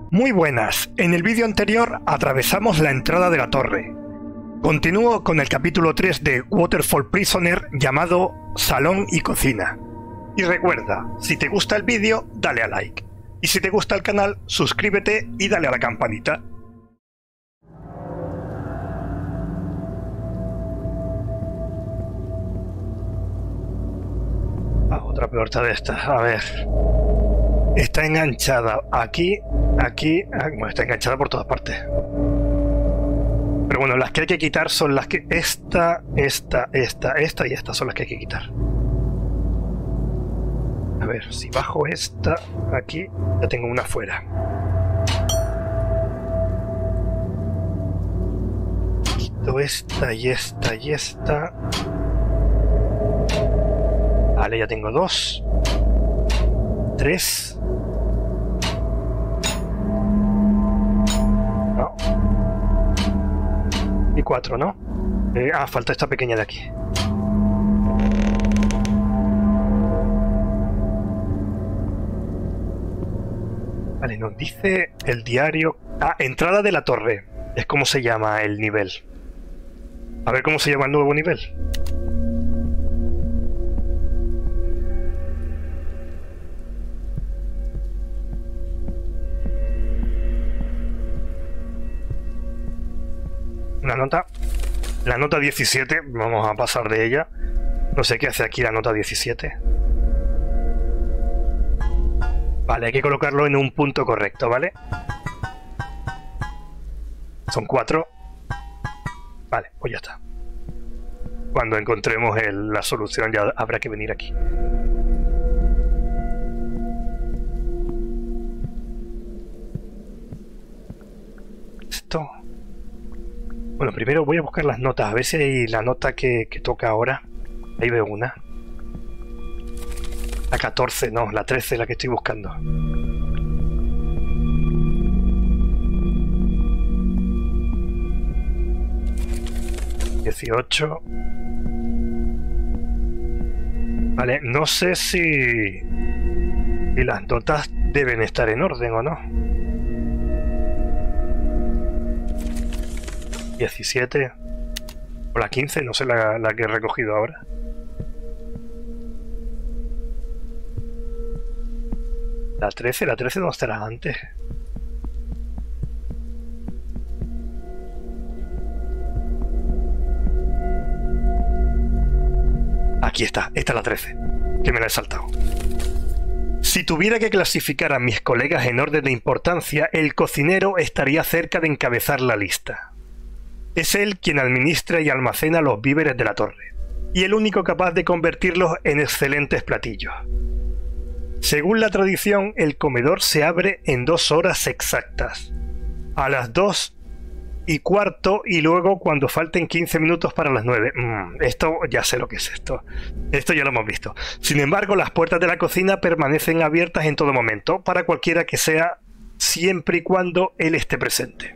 Muy buenas, en el vídeo anterior atravesamos la entrada de la torre. Continúo con el capítulo 3 de Waterfall Prisoner llamado Salón y Cocina. Y recuerda, si te gusta el vídeo, dale a like. Y si te gusta el canal, suscríbete y dale a la campanita. Otra puerta de estas, a ver. Está enganchada aquí, bueno, está enganchada por todas partes. Pero bueno, las que hay que quitar son las que... Esta y esta son las que hay que quitar. A ver, si bajo esta aquí, ya tengo una fuera. Quito esta y esta y esta. Vale, ya tengo 2. 3. No. Y 4, ¿no? Falta esta pequeña de aquí. Vale, nos dice el diario... entrada de la torre. Es como se llama el nivel. A ver cómo se llama el nuevo nivel. Una nota. La nota 17. Vamos a pasar de ella. No sé qué hace aquí la nota 17. Vale, hay que colocarlo en un punto correcto, ¿vale? Son 4. Vale, pues ya está. Cuando encontremos la solución ya habrá que venir aquí. Esto... Bueno, primero voy a buscar las notas, a ver si hay la nota que toca ahora. Ahí veo una. La 14, no, la 13 la que estoy buscando. ...18... Vale, no sé si las notas deben estar en orden o no. 17 o la 15, no sé la que he recogido ahora. La 13 no estará antes. Aquí está, esta es la 13, que me la he saltado. Si tuviera que clasificar a mis colegas en orden de importancia, el cocinero estaría cerca de encabezar la lista. Es él quien administra y almacena los víveres de la torre, y el único capaz de convertirlos en excelentes platillos. Según la tradición, el comedor se abre en 2 horas exactas, a las 2:15 y luego cuando falten 15 minutos para las 9. Esto ya sé lo que es esto. Esto ya lo hemos visto. Sin embargo, las puertas de la cocina permanecen abiertas en todo momento, para cualquiera que sea, siempre y cuando él esté presente.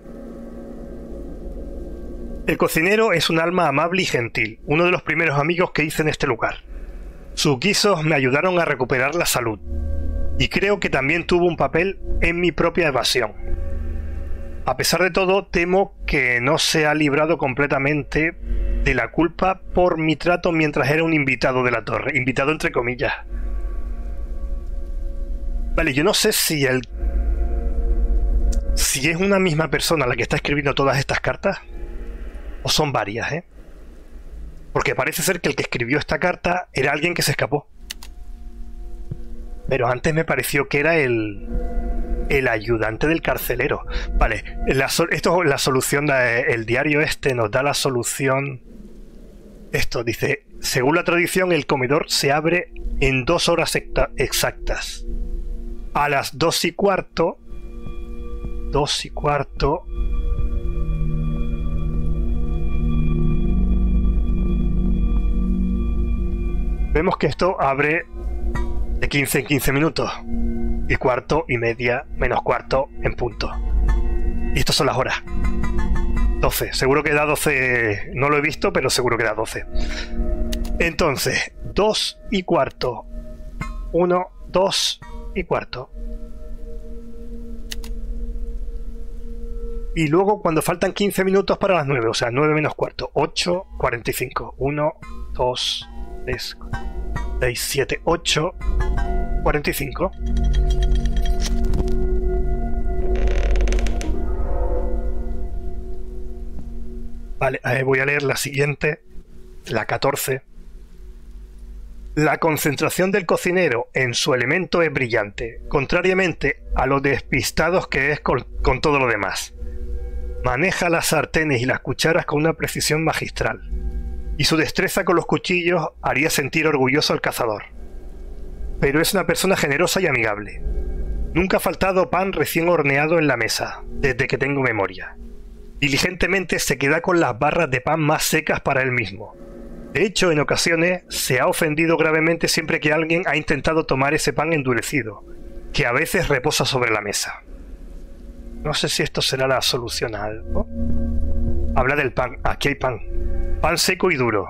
El cocinero es un alma amable y gentil, uno de los primeros amigos que hice en este lugar. Sus guisos me ayudaron a recuperar la salud, y creo que también tuvo un papel en mi propia evasión. A pesar de todo, temo que no se ha librado completamente de la culpa por mi trato mientras era un invitado de la torre, invitado entre comillas. Vale, yo no sé si es una misma persona la que está escribiendo todas estas cartas. O son varias, ¿eh? Porque parece ser que el que escribió esta carta era alguien que se escapó. Pero antes me pareció que era el ayudante del carcelero. Vale, esto es la solución, el diario este nos da la solución. Esto dice, según la tradición, el comedor se abre en 2 horas exactas. A las 2:15... 2:15... Vemos que esto abre de 15 en 15 minutos. Y 1:15, menos 1/4 en punto. Y estas son las horas. 12. Seguro que da 12. No lo he visto, pero seguro que da 12. Entonces, 2:15. 1, 2 y cuarto. Y luego cuando faltan 15 minutos para las 9, o sea, 9 menos cuarto, 8, 45. 1, 2, 3, 6, 7, 8, 45. Vale, voy a leer la siguiente, la 14. La concentración del cocinero en su elemento es brillante, contrariamente a lo despistados que es con todo lo demás. Maneja las sartenes y las cucharas con una precisión magistral, y su destreza con los cuchillos haría sentir orgulloso al cazador. Pero es una persona generosa y amigable. Nunca ha faltado pan recién horneado en la mesa, desde que tengo memoria. Diligentemente se queda con las barras de pan más secas para él mismo. De hecho, en ocasiones se ha ofendido gravemente siempre que alguien ha intentado tomar ese pan endurecido, que a veces reposa sobre la mesa. No sé si esto será la solución a algo. Habla del pan. Aquí hay pan. Pan seco y duro.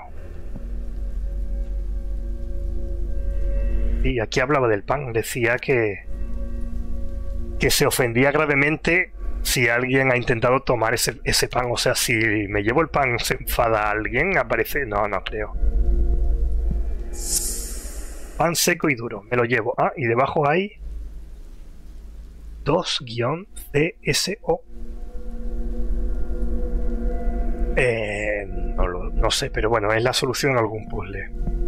Y aquí hablaba del pan. Decía que se ofendía gravemente si alguien ha intentado tomar ese pan. O sea, si me llevo el pan, ¿se enfada alguien? ¿Aparece? No, no creo. Pan seco y duro. Me lo llevo. Ah, y debajo hay 2-CSO. No sé, pero bueno, es la solución a algún puzzle.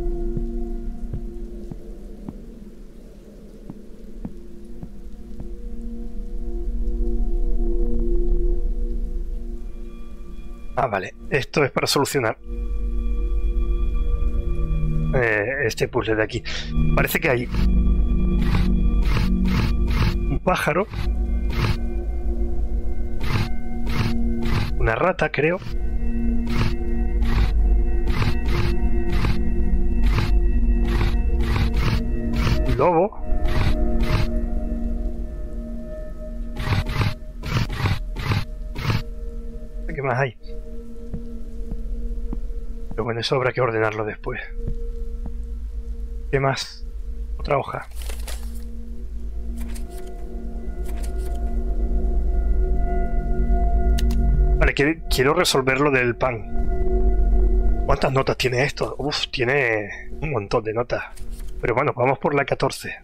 Ah, vale. Esto es para solucionar este puzzle de aquí. Parece que hay un pájaro, una rata, creo, un lobo, ¿qué más hay? Pero bueno, eso habrá que ordenarlo después. ¿Qué más? Otra hoja. Vale, quiero resolver lo del pan. ¿Cuántas notas tiene esto? Uf, tiene un montón de notas. Pero bueno, vamos por la 14.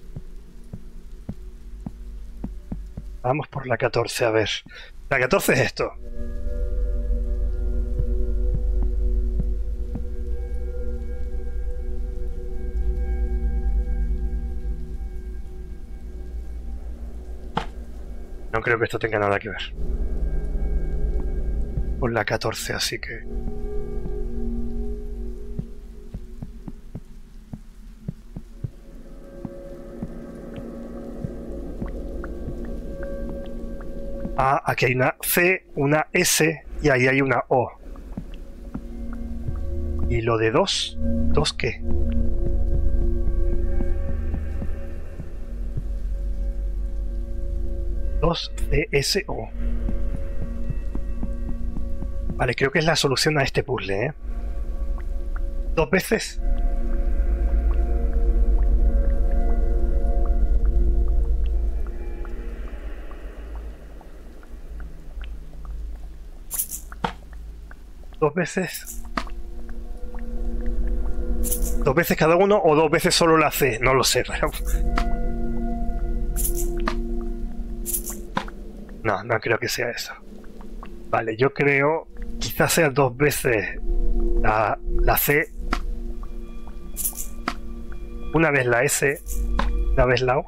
Vamos por la 14, a ver. La 14 es esto. No creo que esto tenga nada que ver. Por la 14, así que... Ah, aquí hay una C, una S y ahí hay una O. ¿Y lo de 2? ¿2 qué? CSO. Vale, creo que es la solución a este puzzle, ¿eh? 2 veces. ¿2 veces? ¿2 veces cada uno o 2 veces solo la C? No lo sé, pero... No, no creo que sea eso. Vale, yo creo... Quizás sea 2 veces la C, una vez la S, una vez la O.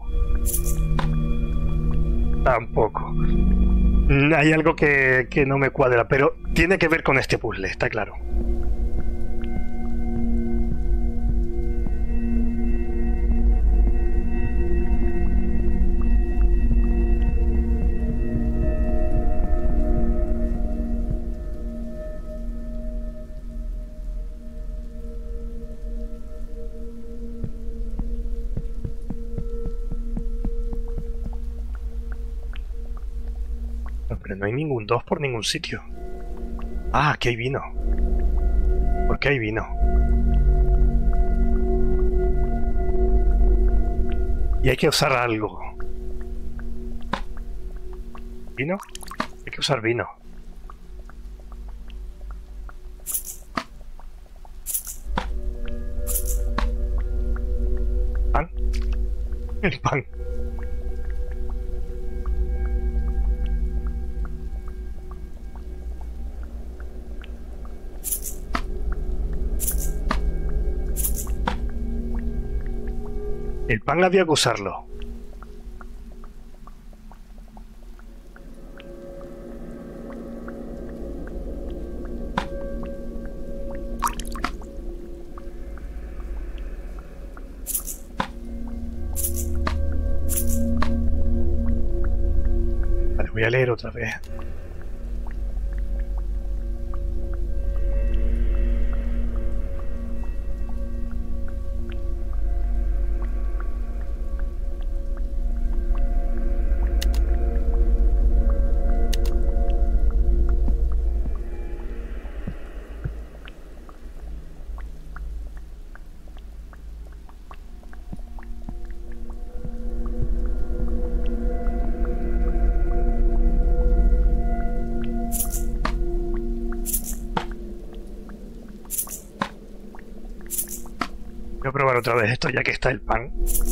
Tampoco. Hay algo que no me cuadra, pero tiene que ver con este puzzle, está claro. Pero no hay ningún 2 por ningún sitio. Ah, aquí hay vino. ¿Por qué hay vino? Y hay que usar algo. ¿Vino? que usar vino. ¿Pan? El pan. El pan había que usarlo. Vale, voy a leer otra vez. Voy a probar otra vez esto ya que está el pan.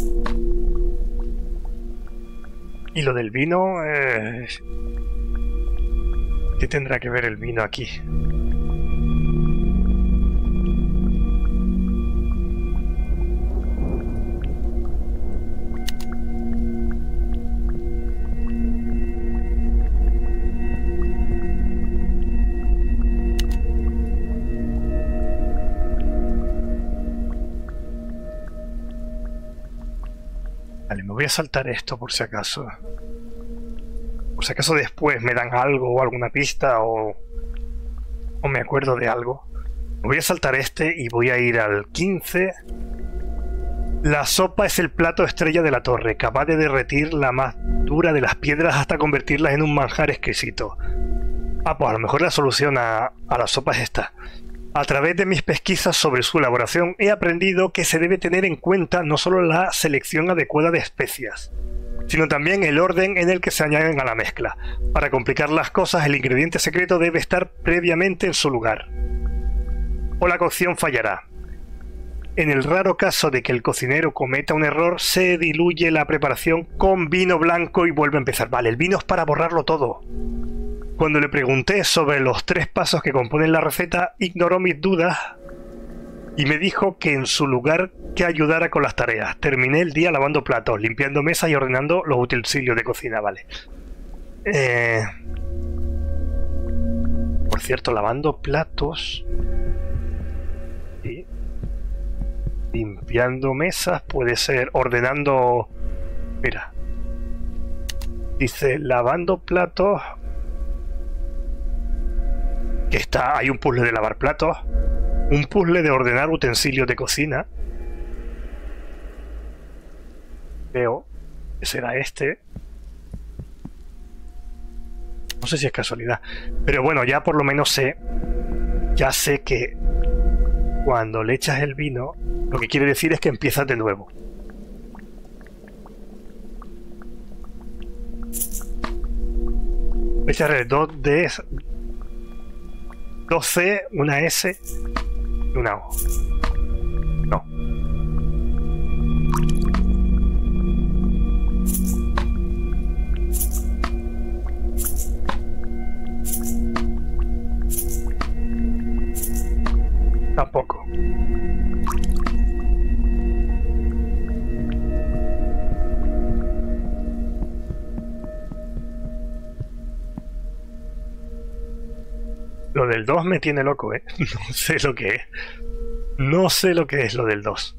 Y lo del vino... ¿qué tendrá que ver el vino aquí? Vale, me voy a saltar esto por si acaso. Por si acaso después me dan algo o alguna pista o me acuerdo de algo. Me voy a saltar este y voy a ir al 15. La sopa es el plato estrella de la torre, capaz de derretir la más dura de las piedras hasta convertirlas en un manjar exquisito. Ah, pues a lo mejor la solución a la sopa es esta. A través de mis pesquisas sobre su elaboración he aprendido que se debe tener en cuenta no solo la selección adecuada de especias, sino también el orden en el que se añaden a la mezcla. Para complicar las cosas, el ingrediente secreto debe estar previamente en su lugar, o la cocción fallará. En el raro caso de que el cocinero cometa un error, se diluye la preparación con vino blanco y vuelve a empezar. Vale, el vino es para borrarlo todo. Cuando le pregunté sobre los 3 pasos que componen la receta, ignoró mis dudas y me dijo que en su lugar que ayudara con las tareas. Terminé el día lavando platos, limpiando mesas y ordenando los utensilios de cocina, vale. Por cierto, lavando platos y limpiando mesas puede ser ordenando... Mira. Dice lavando platos... que está, hay un puzzle de lavar platos, un puzzle de ordenar utensilios de cocina. Veo que será este. No sé si es casualidad, pero bueno, ya por lo menos sé, ya sé que cuando le echas el vino, lo que quiere decir es que empiezas de nuevo. Voy a echarle 2C, una S y una O. No. Tampoco. Lo del 2 me tiene loco, ¿eh? No sé lo que es. No sé lo que es lo del 2.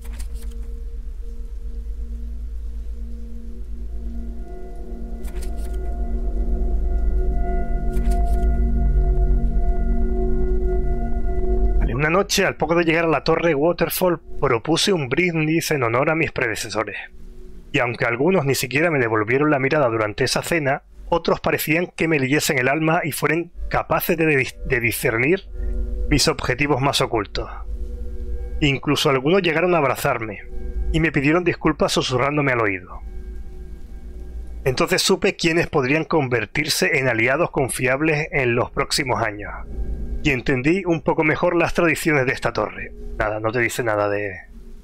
Vale, una noche, al poco de llegar a la torre Waterfall, propuse un brindis en honor a mis predecesores. Y aunque algunos ni siquiera me devolvieron la mirada durante esa cena, otros parecían que me leyesen el alma y fueran capaces de discernir mis objetivos más ocultos. Incluso algunos llegaron a abrazarme y me pidieron disculpas susurrándome al oído. Entonces supe quiénes podrían convertirse en aliados confiables en los próximos años. Y entendí un poco mejor las tradiciones de esta torre. Nada, no te dice nada de...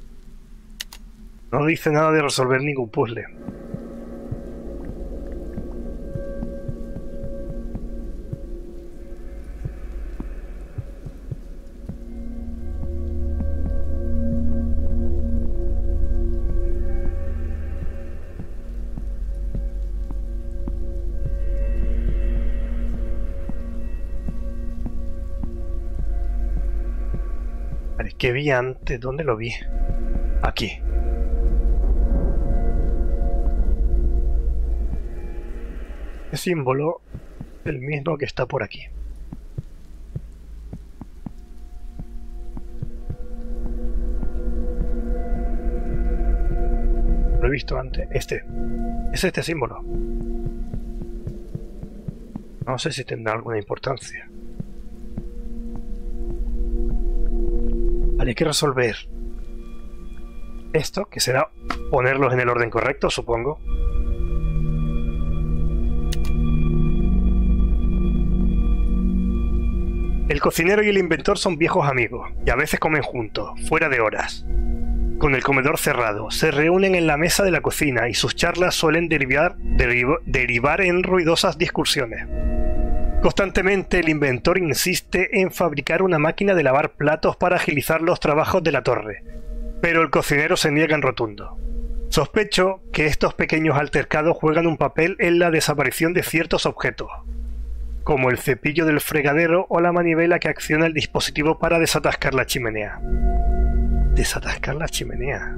No dice nada de resolver ningún puzzle. Vale, ¿qué vi antes? ¿Dónde lo vi? Aquí. El símbolo es el mismo que está por aquí. Lo he visto antes. Este. Es este símbolo. No sé si tendrá alguna importancia. Vale, hay que resolver esto, que será ponerlos en el orden correcto, supongo. El cocinero y el inventor son viejos amigos, y a veces comen juntos, fuera de horas. Con el comedor cerrado, se reúnen en la mesa de la cocina y sus charlas suelen derivar en ruidosas discusiones. Constantemente el inventor insiste en fabricar una máquina de lavar platos para agilizar los trabajos de la torre, pero el cocinero se niega en rotundo. Sospecho que estos pequeños altercados juegan un papel en la desaparición de ciertos objetos, como el cepillo del fregadero o la manivela que acciona el dispositivo para desatascar la chimenea. Desatascar la chimenea.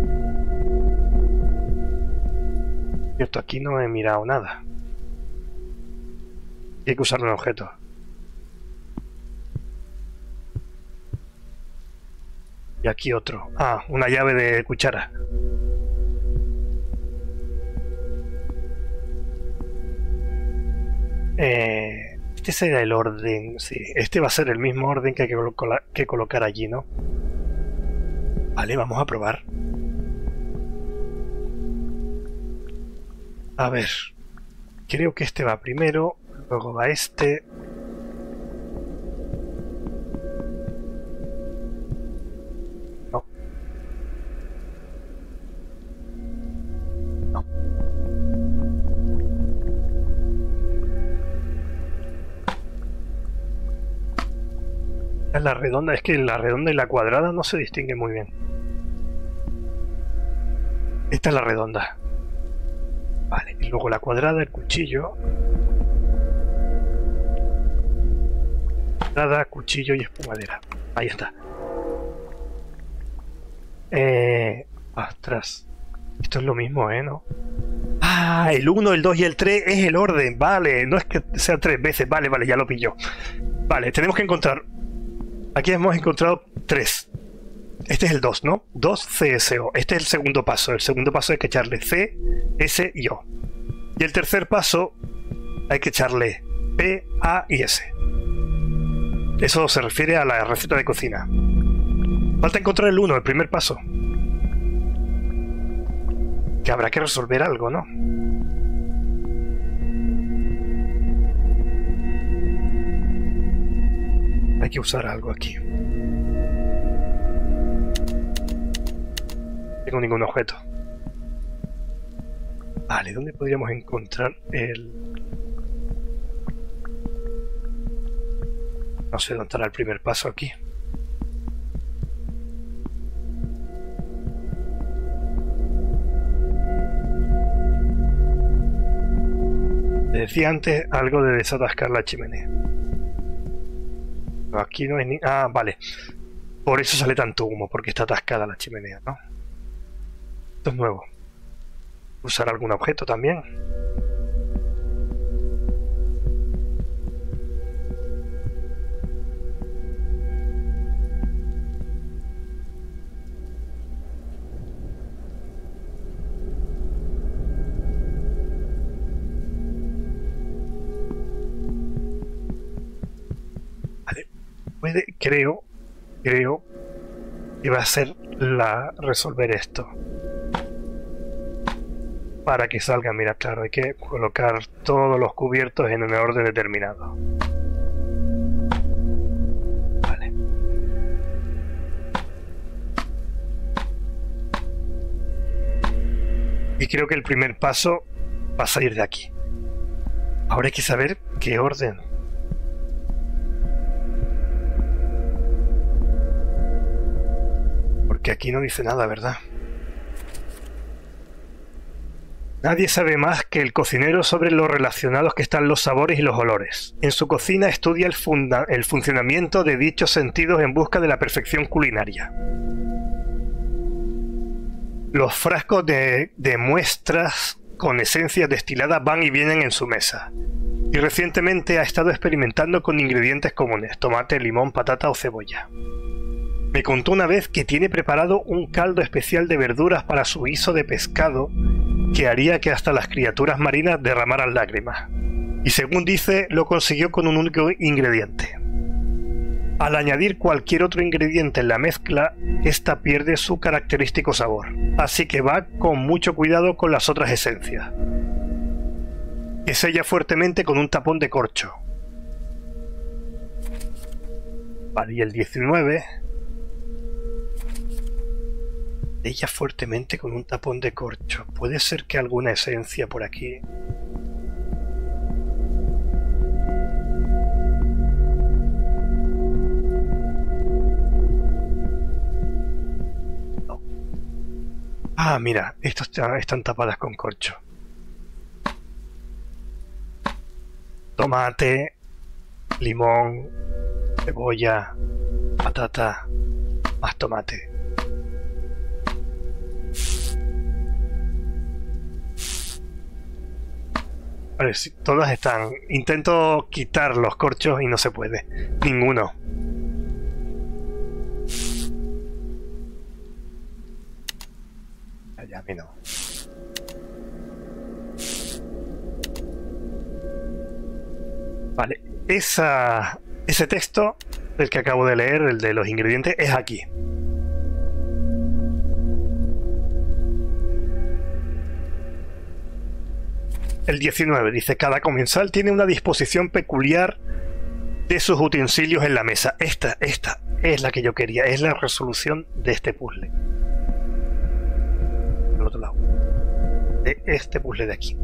Cierto, aquí no he mirado nada. Hay que usar un objeto. Y aquí otro. Ah, una llave de cuchara. Este será el orden. Sí, este va a ser el mismo orden que hay que colocar allí, ¿no? Vale, vamos a probar. A ver. Creo que este va primero. Luego va este. No. No. La redonda, es que la redonda y la cuadrada no se distinguen muy bien. Esta es la redonda. Vale, y luego la cuadrada, el cuchillo. Cuchillo y espumadera. Ahí está. Ostras. Esto es lo mismo, ¿no? Ah, el 1, el 2 y el 3 es el orden. Vale, no es que sea 3 veces. Vale, vale, ya lo pillo. Vale, tenemos que encontrar... Aquí hemos encontrado 3. Este es el 2, ¿no? 2 CSO. Este es el segundo paso. El segundo paso hay que echarle C, S y O. Y el tercer paso hay que echarle P, A y S. Eso se refiere a la receta de cocina. Falta encontrar el 1, el primer paso. Que habrá que resolver algo, ¿no? Hay que usar algo aquí. No tengo ningún objeto. Vale, ¿dónde podríamos encontrar el...? No sé dónde estará el primer paso aquí. Te decía antes algo de desatascar la chimenea. Pero aquí no hay ni... Ah, vale. Por eso sale tanto humo, porque está atascada la chimenea, ¿no? Esto es nuevo. Usar algún objeto también. Vale. Creo que va a ser resolver esto. para que salgan. Mira, claro, hay que colocar todos los cubiertos en un orden determinado. Vale. Y creo que el primer paso va a salir de aquí. Ahora hay que saber qué orden. Porque aquí no dice nada, ¿verdad? Nadie sabe más que el cocinero sobre lo relacionados que están los sabores y los olores. En su cocina estudia el funcionamiento de dichos sentidos en busca de la perfección culinaria. Los frascos de muestras con esencias destiladas van y vienen en su mesa. Y recientemente ha estado experimentando con ingredientes comunes: tomate, limón, patata o cebolla. Me contó una vez que tiene preparado un caldo especial de verduras para su guiso de pescado que haría que hasta las criaturas marinas derramaran lágrimas. Y según dice, lo consiguió con un único ingrediente. Al añadir cualquier otro ingrediente en la mezcla, esta pierde su característico sabor, así que va con mucho cuidado con las otras esencias. Que sella fuertemente con un tapón de corcho. Vale, y el 19... Ella fuertemente con un tapón de corcho. Puede ser que alguna esencia por aquí. No. Ah, mira, estos están tapadas con corcho. Tomate, limón, cebolla, patata, más tomate. Vale, sí, todas están. Intento quitar los corchos y no se puede. Ninguno. Ya, a mí no. Vale, ese texto del que acabo de leer, el de los ingredientes, es aquí. El 19 dice: cada comensal tiene una disposición peculiar de sus utensilios en la mesa. Esta es la que yo quería, es la resolución de este puzzle. Al otro lado. De este puzzle de aquí.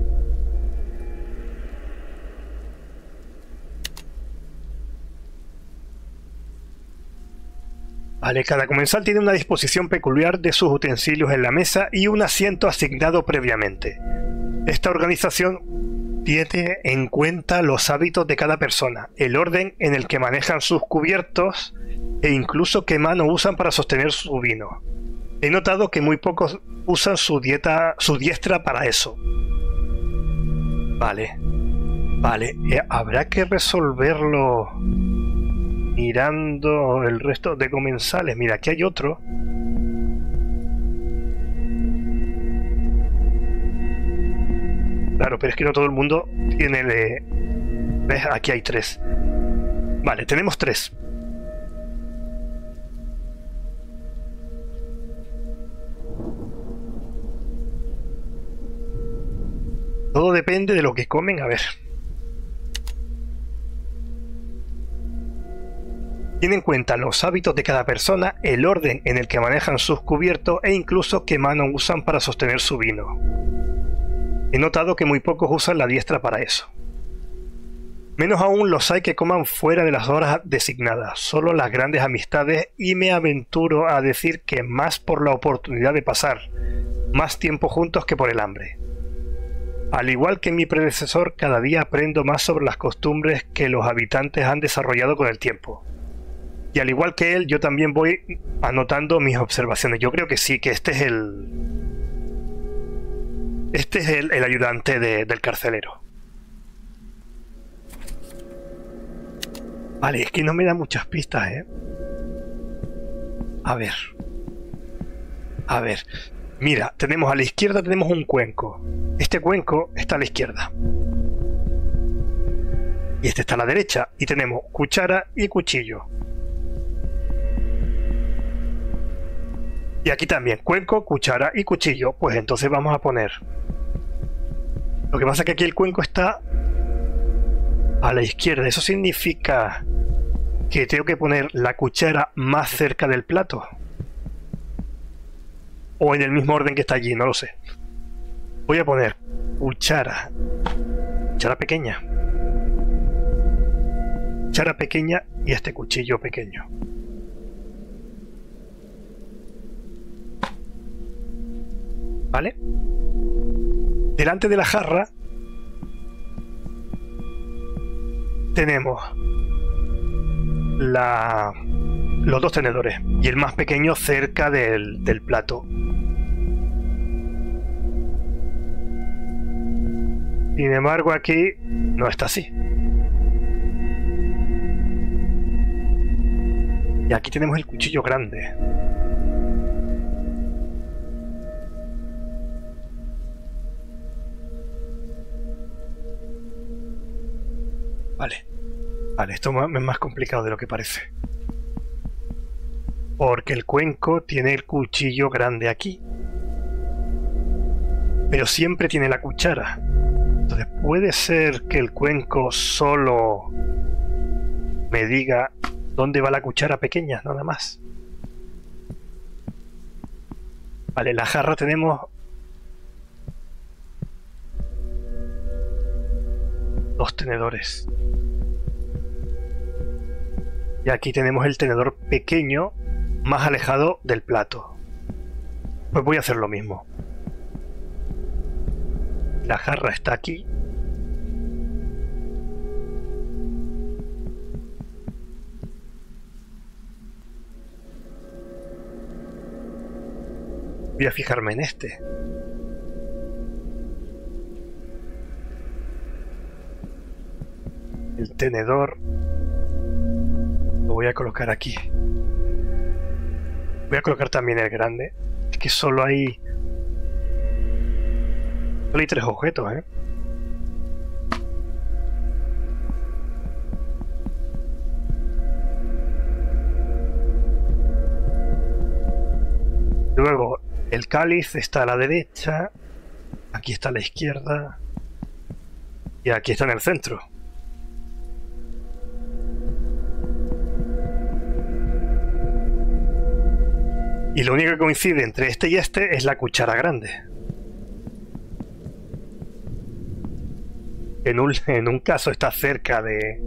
Vale, cada comensal tiene una disposición peculiar de sus utensilios en la mesa y un asiento asignado previamente. Esta organización tiene en cuenta los hábitos de cada persona, el orden en el que manejan sus cubiertos e incluso qué mano usan para sostener su vino. He notado que muy pocos usan su diestra para eso. Vale. Vale, habrá que resolverlo mirando el resto de comensales. Mira, aquí hay otro. Claro, pero es que no todo el mundo tiene... ¿Ves? Aquí hay 3. Vale, tenemos 3. Todo depende de lo que comen. A ver. Tiene en cuenta los hábitos de cada persona, el orden en el que manejan sus cubiertos e incluso qué mano usan para sostener su vino. He notado que muy pocos usan la diestra para eso. Menos aún los hay que coman fuera de las horas designadas, solo las grandes amistades, y me aventuro a decir que más por la oportunidad de pasar más tiempo juntos que por el hambre. Al igual que mi predecesor, cada día aprendo más sobre las costumbres que los habitantes han desarrollado con el tiempo. Y al igual que él, yo también voy anotando mis observaciones. Yo creo que sí, que este es el ayudante del carcelero. Vale, es que no me da muchas pistas, ¿eh? A ver. A ver. Mira, tenemos a la izquierda tenemos un cuenco. Este cuenco está a la izquierda. Y este está a la derecha. Y tenemos cuchara y cuchillo. Y aquí también, cuenco, cuchara y cuchillo. Pues entonces vamos a poner Lo que pasa es que aquí el cuenco está a la izquierda. Eso significa que tengo que poner la cuchara más cerca del plato. O en el mismo orden que está allí, no lo sé. Voy a poner cuchara pequeña. Cuchara pequeña y este cuchillo pequeño. ¿Vale? Delante de la jarra tenemos los dos tenedores y el más pequeño cerca del plato. Sin embargo, aquí no está así. Y aquí tenemos el cuchillo grande. Vale, esto es más complicado de lo que parece. Porque el cuenco tiene el cuchillo grande aquí. Pero siempre tiene la cuchara. Entonces puede ser que el cuenco solo me diga dónde va la cuchara pequeña, nada más. Vale, la jarra tenemos dos tenedores. Y aquí tenemos el tenedor pequeño más alejado del plato. Pues voy a hacer lo mismo. La jarra está aquí. Voy a fijarme en este. El tenedor lo voy a colocar aquí. Voy a colocar también el grande. Es que solo hay tres objetos, ¿eh? Luego el cáliz está a la derecha, aquí está a la izquierda y aquí está en el centro. Y lo único que coincide entre este y este es la cuchara grande. En un caso está cerca del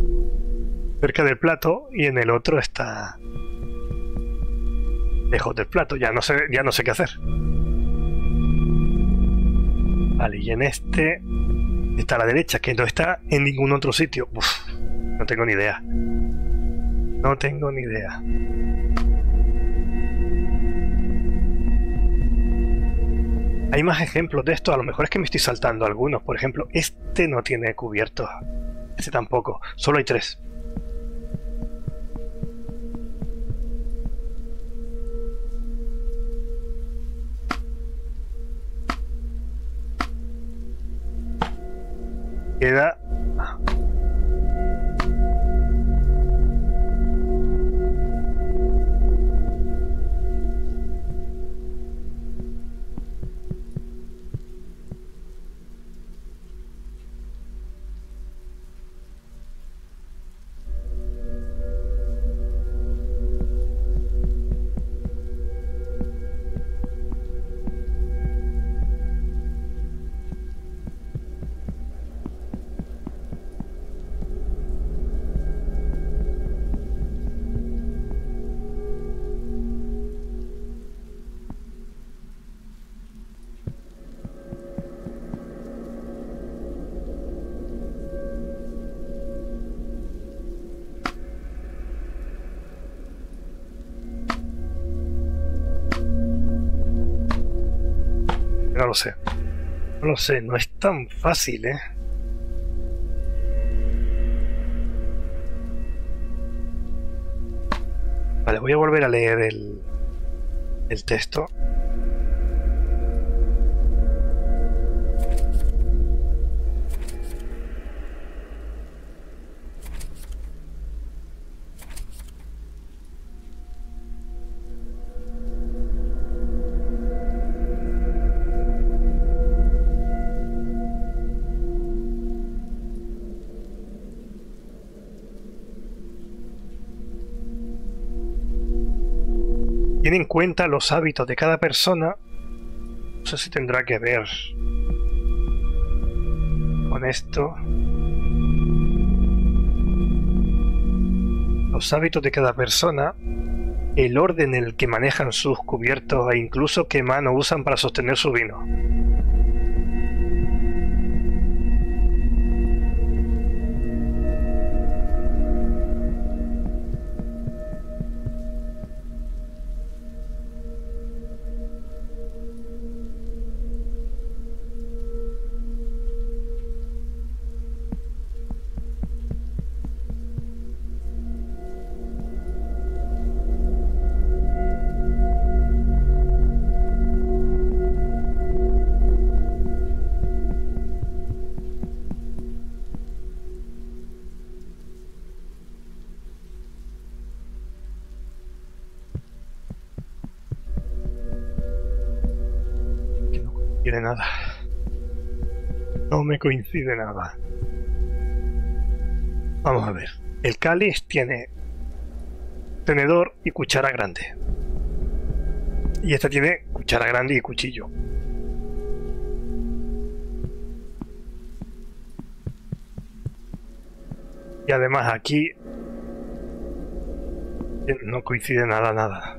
plato y en el otro está lejos del plato. Ya no sé qué hacer. Vale, y en este está a la derecha, que no está en ningún otro sitio. Uf, no tengo ni idea. No tengo ni idea. Hay más ejemplos de esto, a lo mejor es que me estoy saltando algunos. Por ejemplo, este no tiene cubiertos. Este tampoco, solo hay 3. Queda... No lo sé. No lo sé, no es tan fácil, ¿eh? Vale, voy a volver a leer el texto. tiene en cuenta los hábitos de cada persona. No sé si tendrá que ver con esto. Los hábitos de cada persona, el orden en el que manejan sus cubiertos e incluso qué mano usan para sostener su vino. De nada. No me coincide nada. Vamos a ver. El cáliz tiene tenedor y cuchara grande. Y esta tiene cuchara grande y cuchillo. Y además aquí no coincide nada.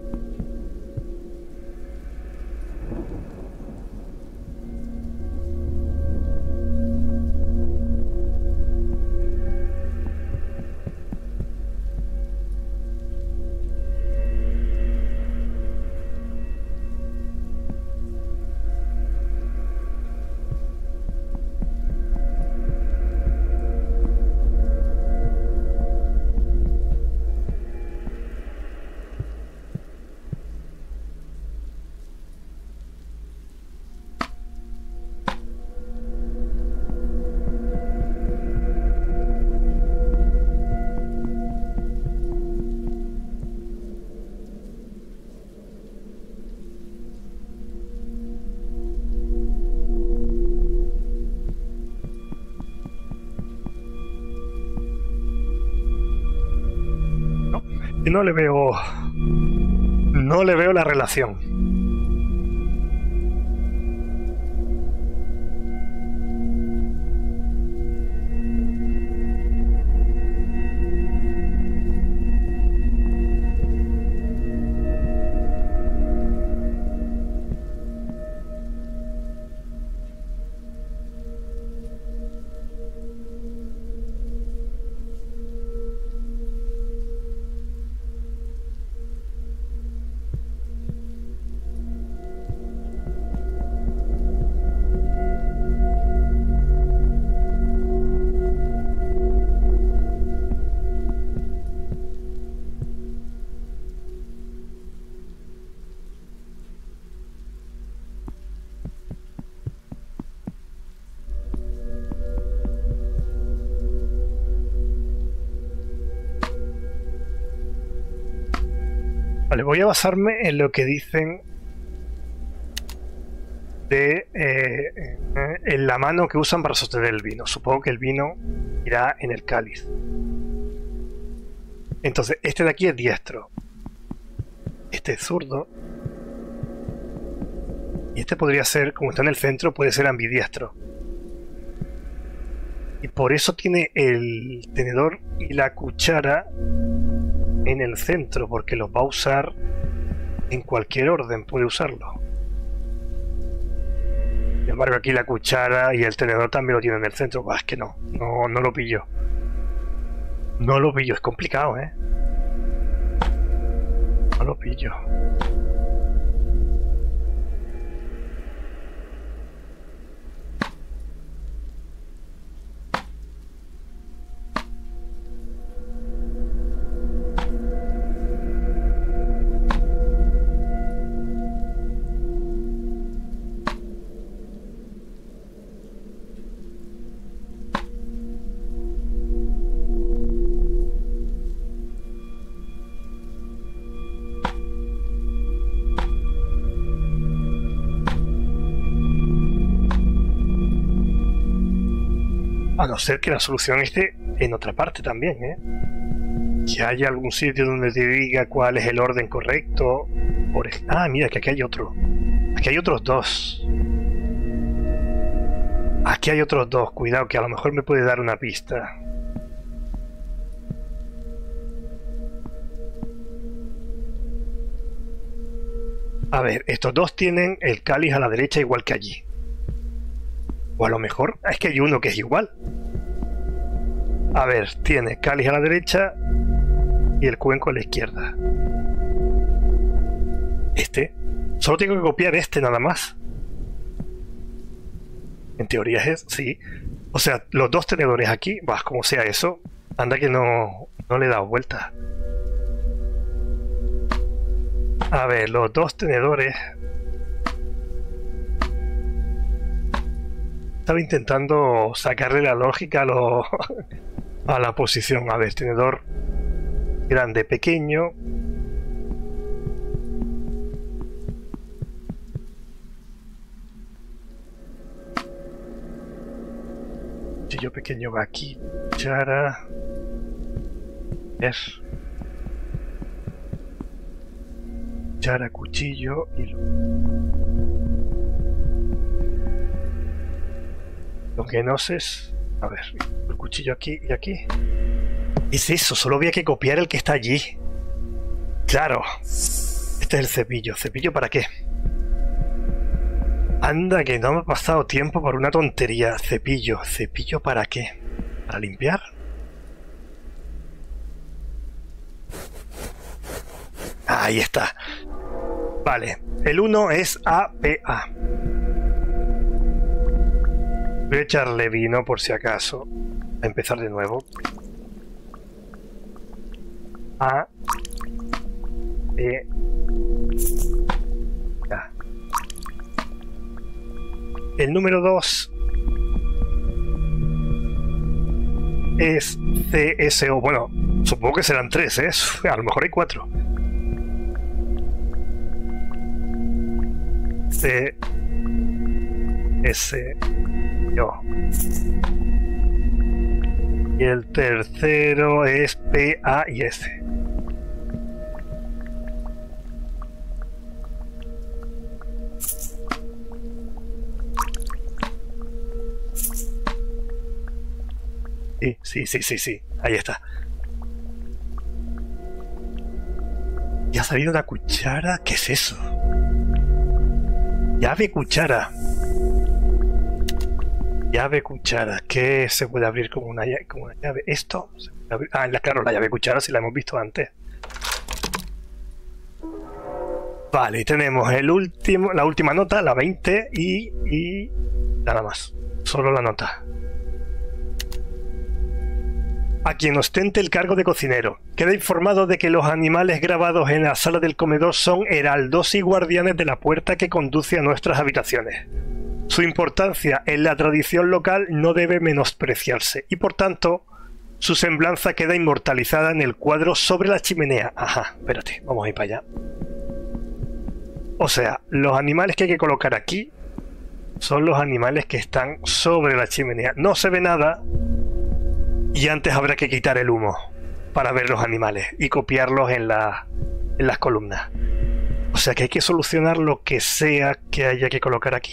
No le veo la relación. Vale, voy a basarme en lo que dicen de en la mano que usan para sostener el vino. Supongo que el vino irá en el cáliz. Entonces, este de aquí es diestro. Este es zurdo. Y este podría ser, como está en el centro, puede ser ambidiestro. Y por eso tiene el tenedor y la cuchara en el centro, porque los va a usar en cualquier orden, puede usarlo. Sin embargo, aquí la cuchara y el tenedor también lo tienen en el centro. Bah, es que no lo pillo. No lo pillo, es complicado, ¿eh? No lo pillo. A no ser que la solución esté en otra parte también, ¿eh? Que haya algún sitio donde te diga cuál es el orden correcto, Ah, mira, que aquí hay otro. Aquí hay otros dos. Aquí hay otros dos. Cuidado, que a lo mejor me puede dar una pista. A ver, estos dos tienen el cáliz a la derecha igual que allí. O a lo mejor es que hay uno que es igual. A ver, tiene cáliz a la derecha y el cuenco a la izquierda. Este. Solo tengo que copiar este nada más. En teoría es sí. O sea, los dos tenedores aquí, bah, como sea eso, anda que no le he dado vuelta. A ver, los dos tenedores. Estaba intentando sacarle la lógica a la posición. A ver, tenedor grande, pequeño. Cuchillo pequeño va aquí. Cuchara. Es. Cuchara, cuchillo y lo que no sé es... A ver, el cuchillo aquí y aquí. Es eso, solo había que copiar el que está allí. Claro. Este es el cepillo. ¿Cepillo para qué? Anda, que no me ha pasado tiempo por una tontería. Cepillo. ¿Cepillo para qué? ¿Para limpiar? Ahí está. Vale. El 1 es APA. Voy a echarle vino por si acaso. A empezar de nuevo. A. E. A. El número 2 es CSO. Bueno, supongo que serán 3, ¿eh? A lo mejor hay 4. CSO. Y el tercero es PA y S. Sí. Ahí está. ¿Ya ha salido una cuchara? ¿Qué es eso? Llave cuchara. Llave cuchara. ¿Qué se puede abrir como una llave? ¿Esto? Ah, claro, la llave cuchara si la hemos visto antes. Vale, y tenemos la última nota, la 20 y nada más. Solo la nota. A quien ostente el cargo de cocinero, queda informado de que los animales grabados en la sala del comedor son heraldos y guardianes de la puerta que conduce a nuestras habitaciones. Su importancia en la tradición local no debe menospreciarse y por tanto su semblanza queda inmortalizada en el cuadro sobre la chimenea. Ajá, espérate, vamos a ir para allá. O sea, los animales que hay que colocar aquí son los animales que están sobre la chimenea. No se ve nada. Y antes habrá que quitar el humo para ver los animales y copiarlos en las columnas. O sea que hay que solucionar lo que sea que haya que colocar aquí.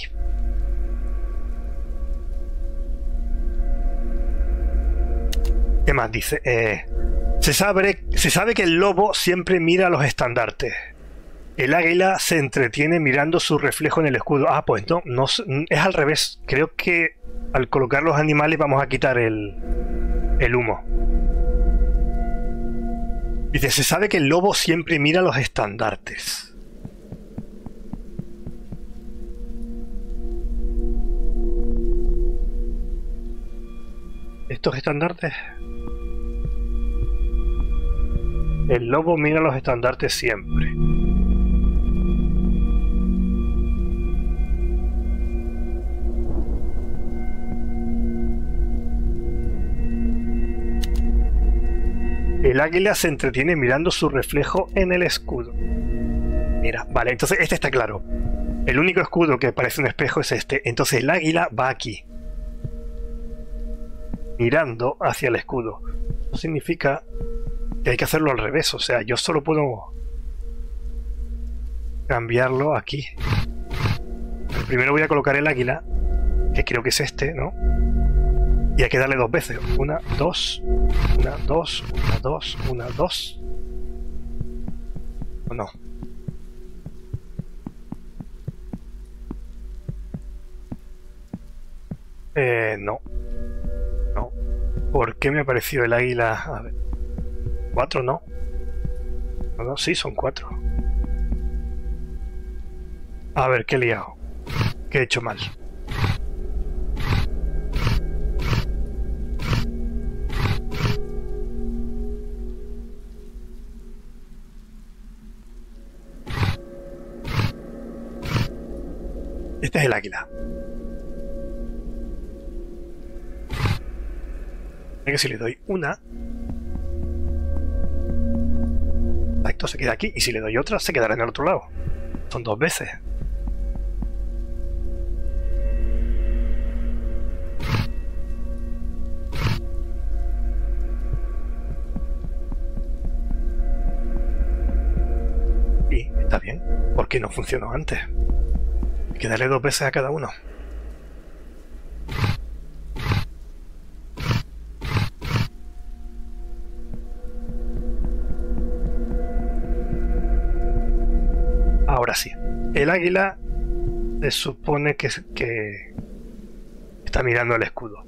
¿Qué más dice? Se sabe que el lobo siempre mira a los estandartes. El águila se entretiene mirando su reflejo en el escudo. Ah, pues no es al revés. Creo que al colocar los animales vamos a quitar el humo. Dice, se sabe que el lobo siempre mira los estandartes. ¿Estos estandartes? El lobo mira los estandartes siempre. El águila se entretiene mirando su reflejo en el escudo. Mira, vale, entonces este está claro. El único escudo que parece un espejo es este. Entonces el águila va aquí, mirando hacia el escudo. Eso significa que hay que hacerlo al revés. O sea, yo solo puedo... cambiarlo aquí. Primero voy a colocar el águila, que creo que es este, ¿no? Y hay que darle 2 veces. 1, 2, 1, 2, 1, 2, 1, 2. ¿O no? No. No. ¿Por qué me apareció el águila? A ver. 4 no. No, sí, son 4. A ver, ¿qué he liado? ¿Qué he hecho mal? Este es el águila. Que si le doy una, esto se queda aquí, y si le doy otra se quedará en el otro lado. Son 2 veces. Y está bien. ¿Por qué no funcionó antes? Hay que darle 2 veces a cada uno. Ahora sí, el águila se supone que está mirando el escudo.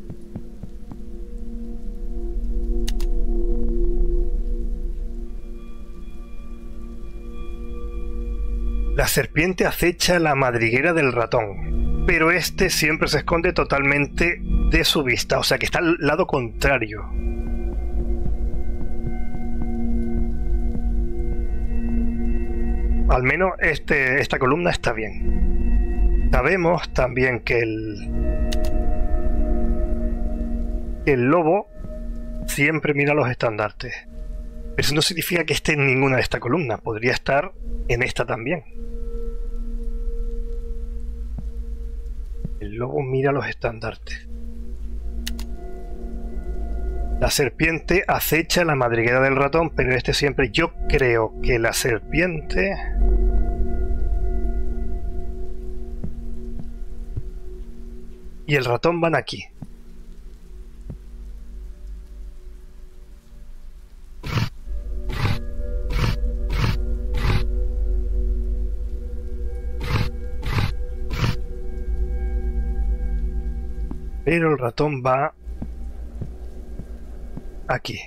La serpiente acecha la madriguera del ratón, pero este siempre se esconde totalmente de su vista, o sea que está al lado contrario. Al menos esta columna está bien. Sabemos también que el lobo siempre mira los estandartes. Pero eso no significa que esté en ninguna de estas columnas. Podría estar en esta también. El lobo mira los estandartes. La serpiente acecha la madriguera del ratón, pero este siempre... Yo creo que la serpiente... y el ratón van aquí. Pero el ratón va... aquí.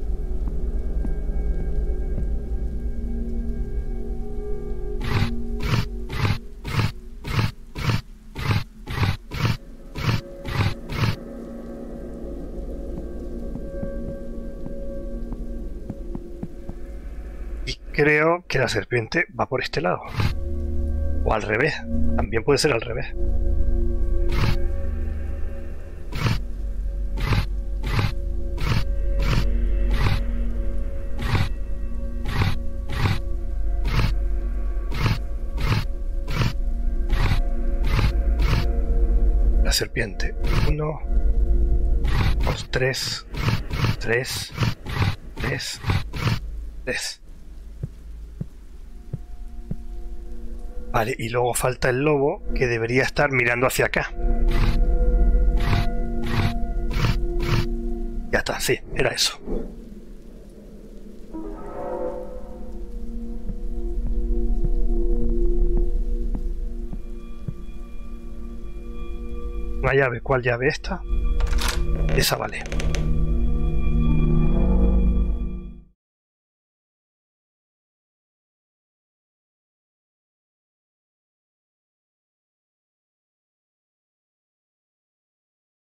Y creo que la serpiente va por este lado. O al revés. También puede ser al revés. La serpiente. 1, 2, 3, 3, 3, 3. Vale, y luego falta el lobo, que debería estar mirando hacia acá. Ya está, sí, era eso. Una llave, ¿cuál llave esta? Esa vale.